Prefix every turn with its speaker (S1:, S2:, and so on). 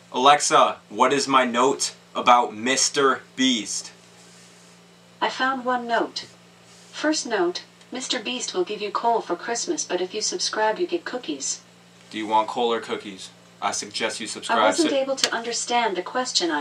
S1: Alexa, what is my note about Mr. Beast?
S2: I found one note. First note, Mr. Beast will give you coal for Christmas, but if you subscribe you get cookies.
S1: Do you want coal or cookies? I suggest you subscribe.
S2: I wasn't able to understand the question.